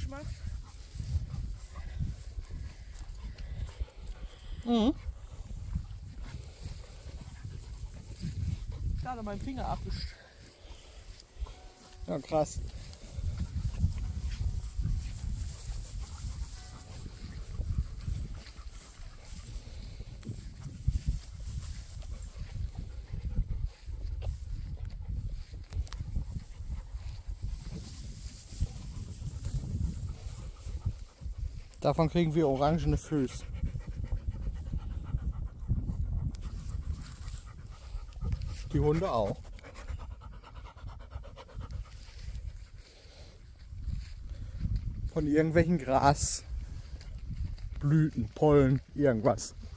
Geschmack. Mhm. Gerade meinen Finger abwischt. Ja, krass. Davon kriegen wir orangene Füße. Die Hunde auch. Von irgendwelchen Grasblüten, Pollen, irgendwas.